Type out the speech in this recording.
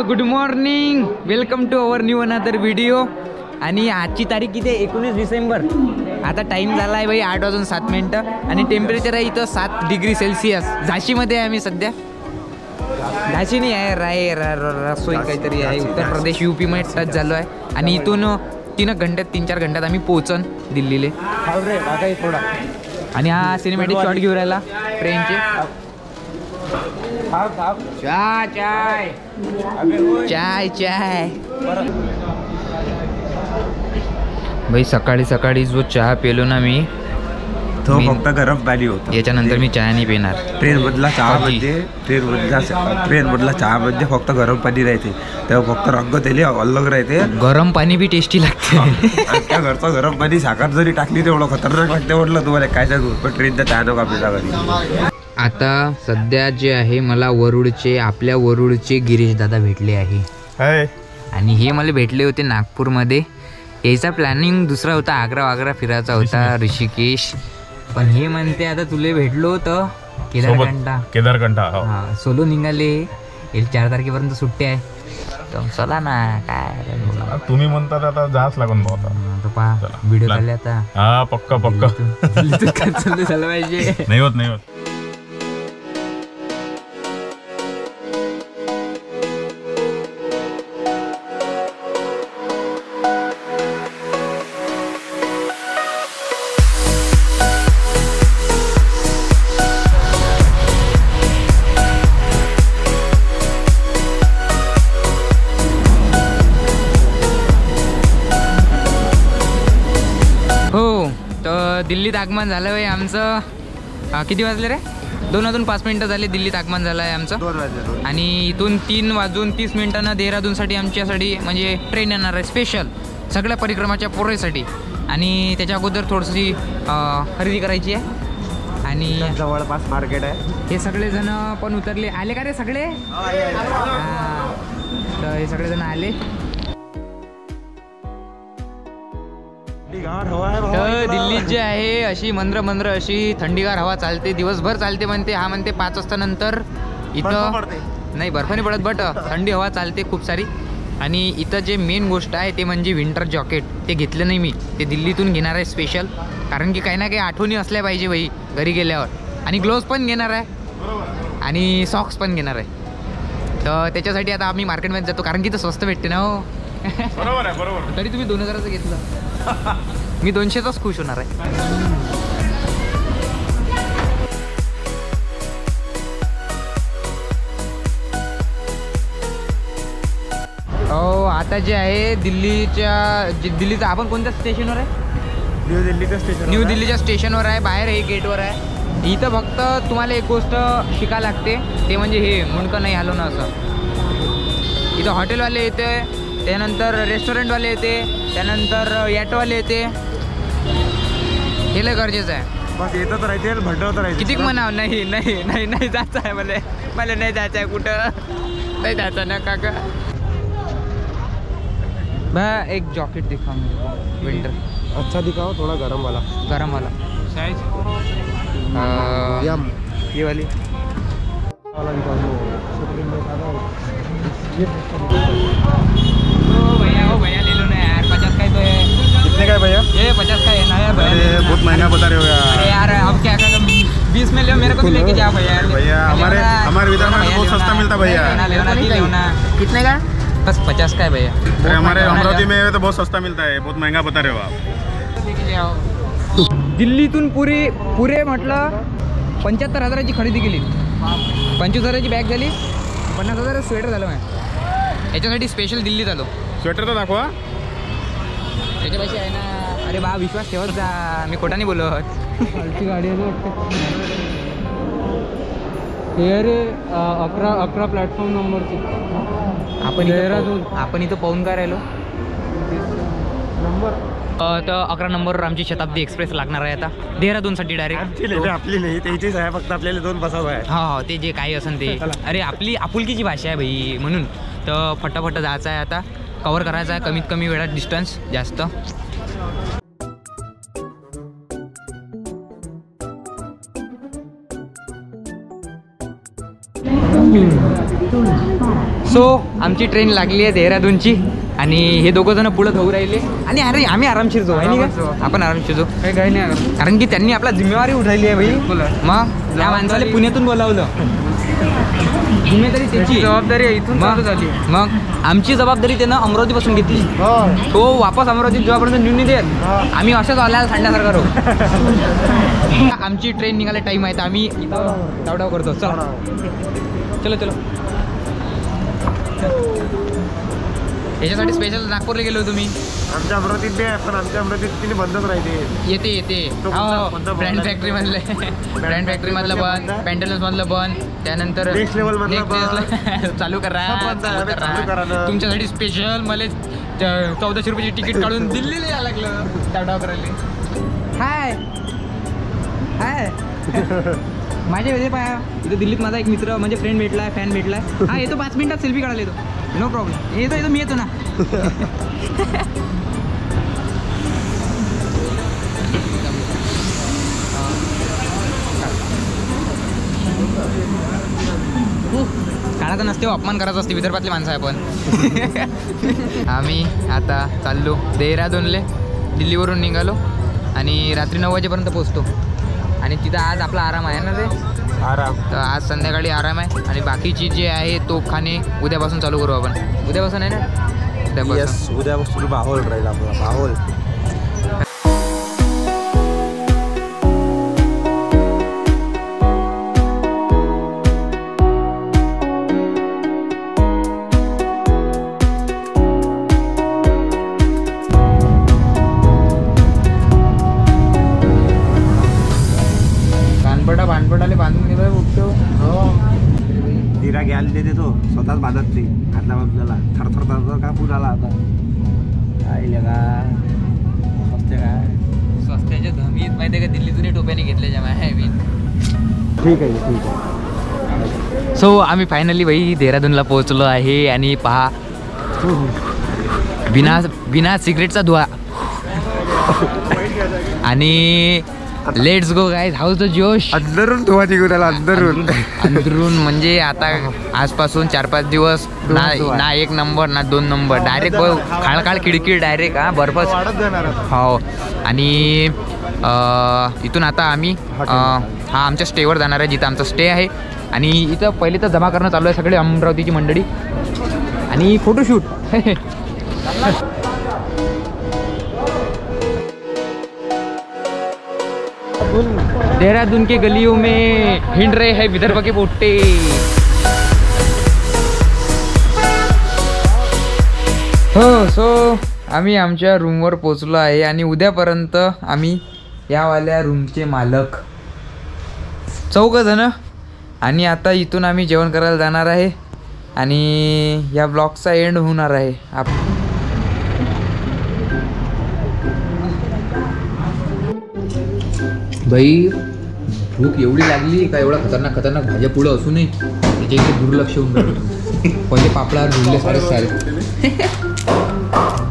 Good morning, welcome to our new another video. आणि आजची तारीख किती आहे? 19 डिसेंबर. आता टाईम झाला आहे भाई 8:07 आणि टेम्परेचर आहे इथं 7 डिग्री सेल्सिअस. झाशीमध्ये आहे आम्ही सध्या. झाशी नाही आहे, रसोई काहीतरी आहे. उत्तर प्रदेश UP मध्ये टच झालो आहे आणि इथून 3-4 घंट्यात आम्ही पोहोचन दिल्लीले. आणि हा सिनेमॅटिक शॉट घेऊन राहिला ट्रेनचे. चाय भाई. सकाळी सकाळी जो चहा पेलो ना मी, तो फक्त गरम पाणी होतं. याच्यानंतर मी चहा नाही पिणार. ट्रेन मधला चहा म्हणजे फक्त गरम पाणी राहते, तेव्हा फक्त रंग त्याले अलग राहते. गरम पाणी बी टेस्टी लागते. त्या घरचं गरम पाणी साखर जरी टाकली तेवढं खतरनाक लागते. म्हटलं तुम्हाला काय सांगू, पण ट्रेनचा चहा नको आपल्याला घरी. आता सध्या जे आहे मला आपल्या वरुडचे गिरीश दादा भेटले आहे. आणि हे मला भेटले होते नागपूरमध्ये. याचा प्लॅनिंग दुसरा होता, आग्रा फिरायचा होता, ऋषिकेश. पण हे म्हणते आता तुले भेटलो तर केदारकंठा हा सोलो निघाले. 4 तारखेपर्यंत सुट्टी आहे. तर चला ना, काय तुम्ही म्हणतात आता जाच लागून पहा व्हिडिओ झाले आता. हा पक्का झालं पाहिजे. नाही होत. दिल्लीत आगमन झालं आहे आमचं. किती वाजले रे? 2:05 झाले. दिल्लीत आगमन झालं आहे आमचं. आणि इथून 3:30 देहरादूनसाठी आमच्यासाठी म्हणजे ट्रेन येणार आहे स्पेशल सगळ्या परिक्रमाच्या पोरेसाठी. आणि त्याच्या अगोदर थोडीशी खरेदी करायची आहे. आणि जवळपास मार्केट आहे. हे सगळेजण पण उतरले. आले का रे सगळे? तर हे सगळेजण आले. दिल्लीत जे आहे अशी मंद्र अशी थंडीगार हवा चालते, दिवसभर चालते म्हणते. हा म्हणते 5 वाजता नंतर इथं नाही बर्फ नाही पडत, बट थंडी हवा चालते खूप सारी. आणि इथं जे मेन गोष्ट आहे ते म्हणजे विंटर जॉकेट. ते घेतलं नाही मी, ते दिल्लीतून घेणार आहे स्पेशल. कारण की काही ना काही आठवणी असल्या पाहिजे भाई घरी गेल्यावर. आणि ग्लोव्ज पण घेणार आहे आणि सॉक्स पण घेणार आहे. तर त्याच्यासाठी आता आम्ही मार्केटमध्ये जातो, कारण की इथं स्वस्त भेटते ना. हो बरोबर. तरी तुम्ही 2000चं घेतलं, मी 200चाच खुश होणार आहे. हो आता जे आहे दिल्लीचं आपण कोणत्या स्टेशनवर आहे? न्यू दिल्लीच्या स्टेशनवर आहे. बाहेर हे गेटवर आहे. इथं फक्त तुम्हाला एक गोष्ट शिकायला लागते, ते म्हणजे हे मुंडकं नाही हलवणं असं. इथं हॉटेलवाले येते, त्यानंतर रेस्टॉरंटवाले येते, त्यानंतर ॲटोवाले येते. हे लय गरजेचं आहे. बस येतच राहते, भटवत राहते. कितीक म्हणावं नाही जायचं आहे मला नाही जायचं आहे. कुठं नाही जायचं ना काका. बा एक जॉकेट दिखा मेरे विंटर. अच्छा दिखाओ, थोड़ा गरम वाला. ये वाली भैया ले लो ना यार. 50 का ही तो है. कितने का है भैया? ये 50 का है ना यार. बहुत महंगा बता रहे हो यार. अरे यार अब क्या कर, 20 में ले, मेरे को भी लेके जा भैया. हमारे विदर्भ में बहुत सस्ता मिलता भैया. लेना. कितने का? बस 50 का है भैया. अरे हमारे अमरावती में तो बहुत सस्ता मिलता है, बहुत महंगा बता रहे हो आप. दिल्लीतून पुरे म्हटलं 75,000ची खरेदी केली. 25,000ची बॅग झाली. 50,000 स्वेटर झालं. याच्यासाठी स्पेशल दिल्लीत आलो. स्वेटर तर दाखवा. त्याच्या पैसे आहे ना. अरे बा विश्वास ठेवत जा, मी खोटा नाही बोलत. खालची गाडी आहे ना. हे रे 11 प्लॅटफॉर्म नंबरची. आपण इथं पाहून काय राहिलो नंबर. तर 11 नंबरवर आमची शताब्दी एक्सप्रेस लागणार आहे आता देहरादूनसाठी डायरेक्ट. आपली नाही, त्याचीच आहे. फक्त आपल्याला 2 बसावं आहे. हा ते जे काही असेल ते. अरे आपली आपुलकीची भाषा आहे भाई, म्हणून तर फटाफट जायचं आहे आता. कवर करायचं आहे कमीत कमी वेळात डिस्टन्स जास्त. सो आमची ट्रेन लागली आहे देहरादूनची आणि हे दोघं जण पुढे धावू राहिले आणि अरे आम्ही आरामशीर जाऊ आहे नाही का आपण आरामशीर जाऊ काही काही नाही कारण की त्यांनी आपला जिम्मेवारी उठायली आहे भाई मग या माणसाला पुण्यातून बोलावलं जिम्मेदारी त्याची जबाबदारी इथून चालू झाली. मग आमची जबाबदारी त्यानं अमरावतीपासून घेतली तो वापस अमरावतीत जेव्हापर्यंत निवडून देत आम्ही अशाच आल्याला सांडण्यासारखा राहू. आमची ट्रेन निघायला टाइम आहे तर आम्ही इथं धावधाव करतो. चला चलो चलो. याच्यासाठी स्पेशल नागपूरला गेलो तुम्ही आमच्या अमरावतीत बी आहे पण आमच्या अमरावतीत तिने बंदच राहते. येते तो कोणता ब्रँड फॅक्टरी मधलं ब्रँड फॅक्टरी मधलं बंद पॅन्टलन्स मधलं बंद त्यानंतर Next level मधलं चालू करा सब बंद आहे, चालू करा ना. तुमच्यासाठी स्पेशल मला 1400 रुपयाची तिकीट काढून दिल्लीला यायला लागलं टावडाव करायला. हाय हाय माझ्या वेळे पाया इथं दिल्लीत माझा एक मित्र म्हणजे फ्रेंड भेटलाय फॅन भेटलाय. हा येतो 5 मिनिटात सेल्फी काढायला येतो नो प्रॉब्लेम. येतो मी येतो ना. काढायचा नसते अपमान करायचा असते विदर्भातले माणसं आहे आपण. आम्ही आता चाललो देहरादूनले दिल्लीवरून निघालो आणि रात्री 9 वाजेपर्यंत पोहोचतो आणि तिथं आज आपला आराम आहे ना रे आराम. तर आज संध्याकाळी आराम आहे आणि बाकीची जे आहे तोफखाने उद्यापासून चालू करू आपण. उद्यापासून आहे ना उद्यापासून उद्यापासून माहोल राहील आपला माहोल. भानपटाले बांधून गेलो उठतो. तिरा घ्यायला देते तो स्वतःच बांधत नाही. आता आपल्याला थरथर का पुराला आता काय लगा स्वस्ते काय स्वस्त्याच्या धमीत माहिती आहे का दिल्लीतूनही टोप्याने घेतल्याच्या माय. ठीक आहे ठीक आहे. सो आम्ही फायनली भाई देहरादूनला पोहोचलो आहे आणि पहा बिना सिगरेटचा धुवा आणि let's go guys how's the josh. अंदरून धुवा निघून आला अंदरून म्हणजे आता आजपासून 4-5 दिवस ना 1 नंबर ना 2 नंबर डायरेक्ट खाळखाळ खिडकी डायरेक्ट हा बर्फच हो. आणि इथून आता आम्ही हा आमच्या स्टेवर जाणार आहे जिथं आमचा स्टे आहे आणि इथं पहिले तर जमा करणं चालू आहे सगळे अमरावतीची मंडळी आणि फोटोशूट. देहरादून के गलियों में हिंड रहे हैं विदर्भ के पोट्टे. हो सो आम्ही आमच्या रूमवर पोचलो आहे आणि उद्यापर्यंत आम्ही यावाल्या रूमचे मालक 4 जण आणि आता इथून आम्ही जेवण करायला जाणार आहे आणि या ब्लॉगचा एंड होणार आहे. बाई भूक एवढी लागली का एवढा खतरनाक भाज्या पुढं असूनही त्याच्या इकडे दुर्लक्ष होऊन राहिलं. पहिले पापडावर झुलले सारे